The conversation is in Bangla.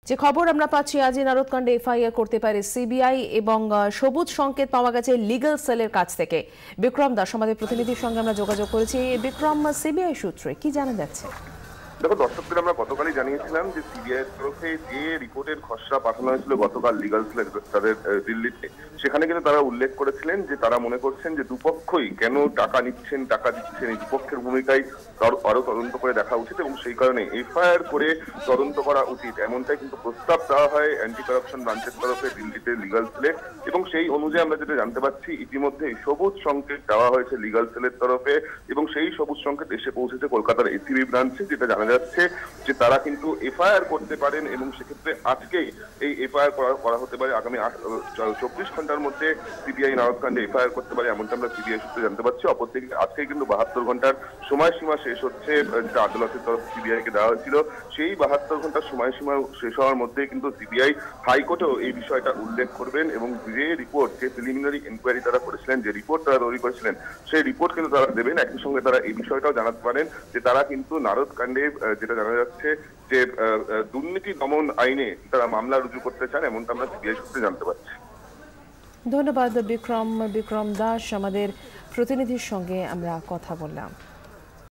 যে খবর আমরা পাচ্ছি, আজই নারদকাণ্ডে FIR করতে পারে CBI এবং সবুজ সংকেত পাওয়া গেছে লিগ্যাল সেলের কাছ থেকে। বিক্রম দাস আমাদের প্রতিনিধির সঙ্গে আমরা যোগাযোগ করেছি। বিক্রম, CBI সূত্রে কি জানা যাচ্ছে? দেখো দর্শকদের, আমরা গতকালই জানিয়েছিলাম যে CBI এর তরফে যে রিপোর্টের খসড়া পাঠানো হয়েছিল গতকাল লিগ্যাল সেলের তাদের দিল্লিতে, সেখানে কিন্তু তারা উল্লেখ করেছিলেন যে তারা মনে করছেন যে দুপক্ষই কেন টাকা নিচ্ছেন টাকা দিচ্ছেন এই দুপক্ষের ভূমিকায় আরো তদন্ত করে দেখা উচিত এবং সেই কারণে FIR করে তদন্ত করা উচিত, এমনটাই কিন্তু প্রস্তাব দেওয়া হয় অ্যান্টি কারাপশন ব্রাঞ্চের তরফে দিল্লিতে লিগ্যাল সেলে। এবং সেই অনুযায়ী আমরা যেটা জানতে পারছি, ইতিমধ্যে সবুজ সংকেত দেওয়া হয়েছে লিগ্যাল সেলের তরফে এবং সেই সবুজ সংকেত এসে পৌঁছেছে কলকাতার ACB ব্রাঞ্চে। যেটা জানা যাচ্ছে যে তারা কিন্তু FIR করতে পারেন এবং সেক্ষেত্রে আজকেই এই FIR করা হতে পারে। আগামী 24 ঘন্টার মধ্যে CBI নারদকাণ্ডে FIR করতে পারে, এমনটা আমরা CBI সূত্রে জানতে পারছি। অপরদিকে আজকে কিন্তু 72 ঘন্টার সময়সীমা শেষ হচ্ছে, যেটা আদালতের তরফ CBI কে দেওয়া হয়েছিল। সেই 72 ঘন্টার সময়সীমা শেষ হওয়ার মধ্যে কিন্তু CBI হাইকোর্টেও এই বিষয়টা উল্লেখ করবেন এবং যে রিপোর্ট, যে প্রিলিমিনারি ইনকোয়ারি তারা করেছিলেন, যে রিপোর্ট তারা তৈরি করেছিলেন, সেই রিপোর্ট কিন্তু তারা দেবেন। একই সঙ্গে তারা এই বিষয়টাও জানাতে পারেন যে তারা কিন্তু নারদকাণ্ডে যেটা জানা যাচ্ছে যে দুর্নীতি দমন আইনে তারা মামলা রুজু করতে চান, এমনটা আমরা CBI সূত্রে জানতে পারছি। ধন্যবাদ বিক্রম দাস, আমাদের প্রতিনিধির সঙ্গে আমরা কথা বললাম।